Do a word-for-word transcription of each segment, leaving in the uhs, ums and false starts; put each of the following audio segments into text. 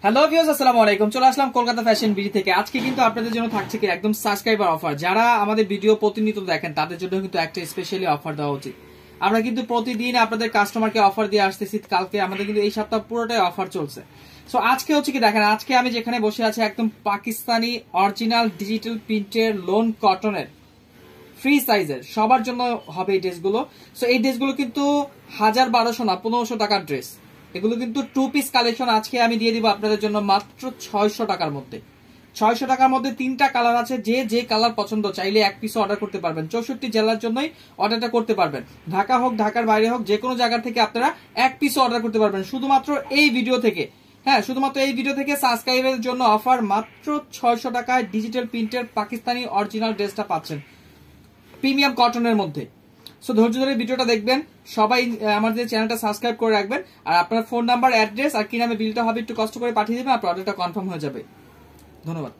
Hello viewers, আসসালামু আলাইকুম। চলে আসলাম কলকাতা ফ্যাশন বিডি থেকে। আজকে কিন্তু আপনাদের জন্য থাকছে কি একদম সাবস্ক্রাইবার অফার। যারা আমাদের ভিডিও প্রতিনিয়ত দেখেন তাদের জন্য কিন্তু একটা স্পেশালি অফার দেওয়া উচিত। আমরা কিন্তু প্রতিদিন আপনাদের কাস্টমারকে অফার দিয়ে আসতেছি। কালকে আমাদের কিন্তু এই সপ্তাহ পুরোটাই অফার চলছে। সো আজকে হচ্ছে কি দেখেন, আজকে আমি যেখানে বসে আছি একদম পাকিস্তানি অরিজিনাল ডিজিটাল প্রিন্টের লোন কটনের ফ্রি সাইজের সবার জন্য হবে এই ড্রেসগুলো। সো এই ড্রেসগুলো কিন্তু হাজার বারোশো না পনেরোশো টাকার ড্রেস। এগুলো কিন্তু টু পিস কালেকশন। আজকে আমি দিয়ে দিব আপনাদের জন্য মাত্র ছয়শো টাকার মধ্যে। ছয়শো টাকার মধ্যে তিনটা কালার আছে। যে যে কালার পছন্দ চাইলে এক পিসও অর্ডার করতে পারবেন। চৌষট্টি জেলার জন্যই অর্ডারটা করতে পারবেন। ঢাকা হোক, ঢাকার বাইরে হোক, যে কোনো জায়গা থেকে আপনারা এক পিসও অর্ডার করতে পারবেন শুধুমাত্র এই ভিডিও থেকে। হ্যাঁ, শুধুমাত্র এই ভিডিও থেকে সাবস্ক্রাইবের জন্য অফার মাত্র ছয়শো টাকায় ডিজিটাল প্রিন্টের পাকিস্তানি অরিজিনাল ড্রেসটা পাচ্ছেন প্রিমিয়াম কটনের মধ্যে। সো ধৈর্য ধরে ভিডিওটা দেখবেন। সবাই আমাদের চ্যানেলটা সাবস্ক্রাইব করে রাখবেন। আর আপনার ফোন নাম্বার, অ্যাড্রেস আর কি নামে বিলটা হবে একটু কষ্ট করে পাঠিয়ে দেবেন। আপনার অর্ডারটা কনফার্ম হয়ে যাবে। ধন্যবাদ।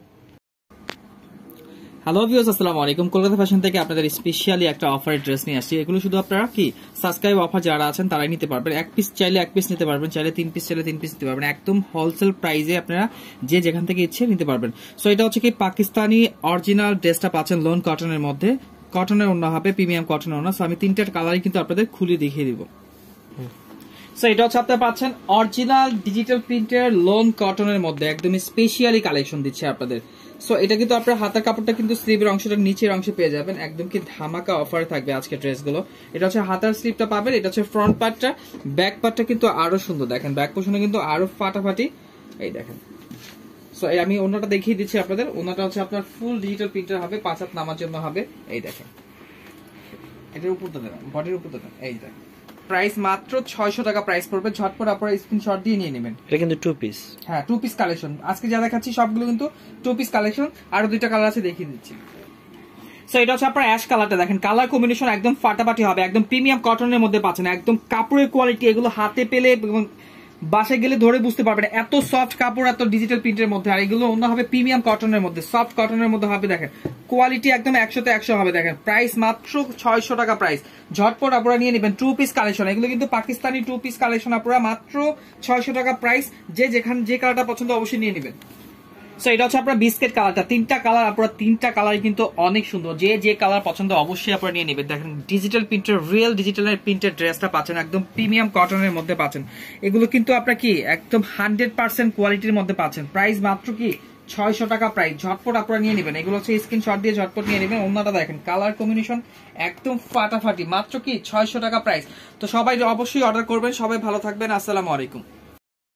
হ্যালো ভিউয়ার্স, আসসালামু আলাইকুম। কলকাতা ফ্যাশন থেকে আপনাদের স্পেশালি একটা অফারের ড্রেস নিয়ে আসছি। এগুলো শুধু আপনারা কি সাবস্ক্রাইব অফার যারা আছেন তারাই নিতে পারবেন। এক পিস চাইলে এক পিস নিতে পারবেন, চাইলে তিন পিস চাইলে তিন পিস নিতে পারবেন। একদম হোলসেল প্রাইসে আপনারা যে যেখান থেকে ইচ্ছে নিতে পারবেন। সো এটা হচ্ছে কি পাকিস্তানি অরিজিনাল ড্রেসটা পাচ্ছেন লোন কটনের মধ্যে। কটনের ওড়না হবে, প্রিমিয়াম কটনের ওড়না। সো আমি তিনটার কালারই কিন্তু আপনাদের খুলে দেখিয়ে দিব। সো এটা হচ্ছে আপনারা পাচ্ছেন অরিজিনাল ডিজিটাল প্রিন্টের লোন কটনের মধ্যে একদম স্পেশালি কালেকশন দিচ্ছে আপনাদের। সো এটা কিন্তু আপনার হাতার কাপড়টা কিন্তু স্লিভের অংশটা নিচের অংশে পেয়ে যাবেন। একদম কি ধামাকা অফারে থাকবে আজকে ড্রেসগুলো। এটা হচ্ছে হাতার স্লিভটা পাবেন, এটা হচ্ছে ফ্রন্ট পার্টটা। ব্যাক পার্টটা কিন্তু আরো সুন্দর, দেখেন ব্যাক পোর্শনে কিন্তু আরো ফাটাফাটি। এই দেখেন। সো আমি ওনাটা দেখিয়ে দিচ্ছি আপনাদের। ওনাটা হচ্ছে আপনার ফুল ডিজিটাল প্রিন্টার হবে, পাঁচ হাত নামার জন্য হবে। এই দেখেন, এটার উপরটা দেখেন, বডির উপরটা দেখেন। এই দেখেন, প্রাইস মাত্র ছয়শো টাকা প্রাইস পড়বে। ঝটপট আপনারা স্ক্রিনশট দিয়ে নিয়ে নেবেন। এটা কিন্তু টু পিস। হ্যাঁ, টু পিস কালেকশন। আজকে যা দেখাচ্ছি সবগুলো কিন্তু টু পিস কালেকশন। আরো দুইটা কালার আছে, দেখিয়ে দিচ্ছি। সো এটা হচ্ছে আপনার অ্যাশ কালারটা দেখেন, কালার কম্বিনেশন একদম ফাটাফাটি হবে। একদম প্রিমিয়াম কটনের মধ্যে পাচ্ছেন। একদম কাপড়ের কোয়ালিটি, এগুলো হাতে পেলে বাসে গেলে ধরে বুঝতে পারবেন এত সফট কাপড়, এত ডিজিটাল প্রিন্টের মধ্যে। আর এগুলো অন্য হবে প্রিমিয়াম কটনের মধ্যে, সফট কটনের মধ্যে হবে। দেখেন কোয়ালিটি একদম একশোতে একশো হবে। দেখেন প্রাইস মাত্র ছয়শো টাকা প্রাইস। ঝটপট আপনারা নিয়ে নেবেন। টু পিস কালেকশন, এগুলো কিন্তু পাকিস্তানি টু পিস কালেকশন। আপনারা মাত্র ছয়শো টাকা প্রাইস। যে যেখানে যে কালারটা পছন্দ অবশ্যই নিয়ে নেবেন। সো এটা হচ্ছে আপনার বিস্কেট কালারটা। তিনটা কালার, আপনারা তিনটা কালার কিন্তু অনেক সুন্দর। যে যে কালার পছন্দ অবশ্যই আপনারা নিয়ে নেবেন। দেখেন ডিজিটাল প্রিন্টের, রিয়েল ডিজিটালের প্রিন্টের ড্রেসটা পাচ্ছেন একদম প্রিমিয়াম কটনের মধ্যে পাচ্ছেন। এগুলো কিন্তু আপনার কি একদম হান্ড্রেড পার্সেন্ট কোয়ালিটির মধ্যে পাচ্ছেন। প্রাইস মাত্র কি ছয়শো টাকা প্রাইস। ঝটপট আপনারা নিয়ে নেবেন। এগুলো হচ্ছে স্ক্রিনশট দিয়ে ঝটপট নিয়ে নেবেন। অন্যটা দেখেন, কালার কম্বিনেশন একদম ফাটাফাটি। মাত্র কি ছয়শো টাকা প্রাইস। তো সবাই অবশ্যই অর্ডার করবেন। সবাই ভালো থাকবেন। আসসালামু আলাইকুম।